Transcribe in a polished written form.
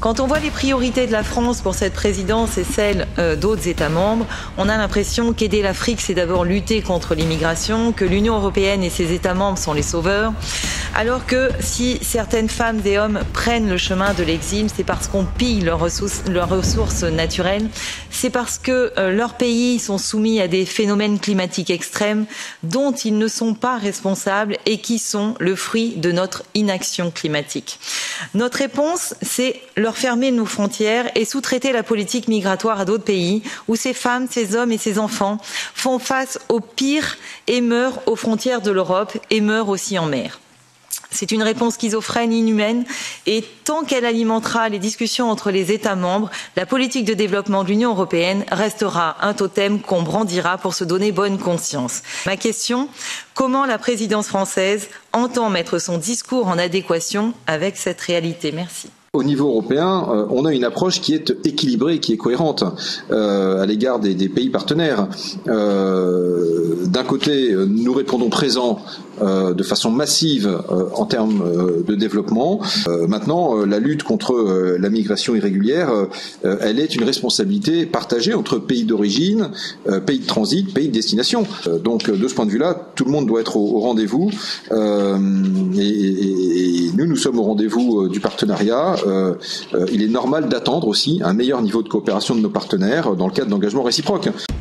Quand on voit les priorités de la France pour cette présidence et celles d'autres États membres, on a l'impression qu'aider l'Afrique, c'est d'abord lutter contre l'immigration, que l'Union européenne et ses États membres sont les sauveurs, alors que si certaines femmes et hommes prennent le chemin de l'exil, c'est parce qu'on pille leurs ressources naturelles, c'est parce que leurs pays sont soumis à des phénomènes climatiques extrêmes dont ils ne sont pas responsables et qui sont le fruit de notre inaction climatique. Notre réponse, c'est leur fermer nos frontières et sous-traiter la politique migratoire à d'autres pays où ces femmes, ces hommes et ces enfants font face au pire et meurent aux frontières de l'Europe et meurent aussi en mer. C'est une réponse schizophrène, inhumaine, et tant qu'elle alimentera les discussions entre les États membres, la politique de développement de l'Union européenne restera un totem qu'on brandira pour se donner bonne conscience. Ma question, comment la présidence française entend mettre son discours en adéquation avec cette réalité? Merci. Au niveau européen, on a une approche qui est équilibrée, qui est cohérente à l'égard des pays partenaires. D'un côté, nous répondons présent de façon massive en termes de développement. Maintenant, la lutte contre la migration irrégulière, elle est une responsabilité partagée entre pays d'origine, pays de transit, pays de destination. Donc, de ce point de vue-là, tout le monde doit être au rendez-vous. Et nous sommes au rendez-vous du partenariat. Il est normal d'attendre aussi un meilleur niveau de coopération de nos partenaires dans le cadre d'engagements réciproques.